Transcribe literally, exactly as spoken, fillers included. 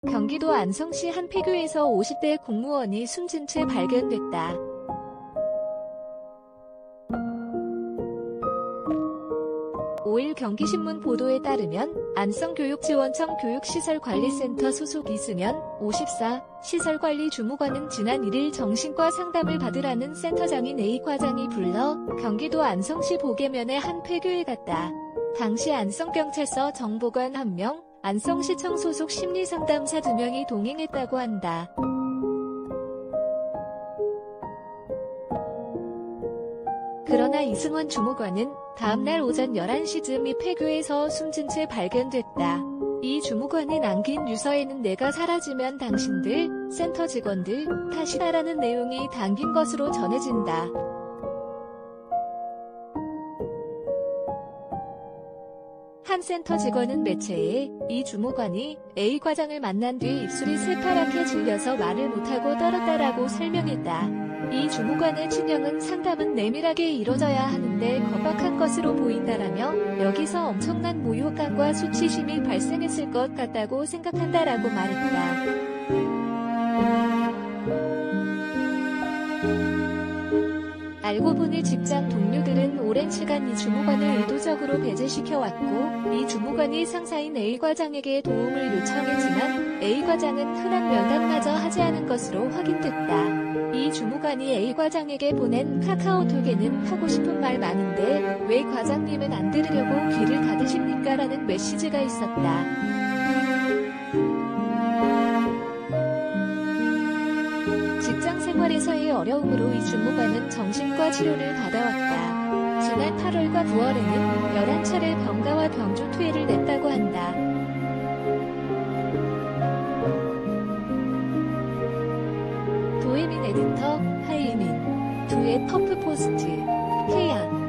경기도 안성시 한 폐교에서 오십 대 공무원이 숨진 채 발견됐다. 오일 경기신문 보도에 따르면 안성교육지원청 교육시설관리센터 소속 이승현, 오십사, 시설관리주무관은 지난 일 일 정신과 상담을 받으라는 센터장인 A 과장이 불러 경기도 안성시 보계면의 한 폐교에 갔다. 당시 안성경찰서 정보관 한 명, 안성시청 소속 심리상담사 두 명이 동행했다고 한다. 그러나 이승원 주무관은 다음날 오전 열한 시쯤 이 폐교에서 숨진 채 발견됐다. 이 주무관이 남긴 유서에는 내가 사라지면 당신들, 센터 직원들 탓이다라는 내용이 담긴 것으로 전해진다. 한 센터 직원은 매체에 이 주무관이 A 과장을 만난 뒤 입술이 새파랗게 질려서 말을 못하고 떨었다라고 설명했다. 이 주무관의 추명은 상담은 내밀하게 이뤄져야 하는데 겁박한 것으로 보인다라며 여기서 엄청난 모욕감과 수치심이 발생했을 것 같다고 생각한다라고 말했다. 알고 보니 직장 동료들은 오랜 시간 이 주무관을 의도적으로 배제시켜왔고 이 주무관이 상사인 A 과장에게 도움을 요청했지만 A 과장은 흔한 면담마저 하지 않은 것으로 확인됐다. 이 주무관이 A 과장에게 보낸 카카오톡에는 하고 싶은 말 많은데 왜 과장님은 안 들으려고 귀를 닫으십니까? 라는 메시지가 있었다. 직장 생활에서의 어려움으로 이 주무관은 정신과 치료를 받아왔다. 지난 팔월과 구월에는 열한 차례 병가와 병조 퇴를 냈다고 한다. 도혜민 에디터, 하이민, 두의 퍼프포스트, 케이알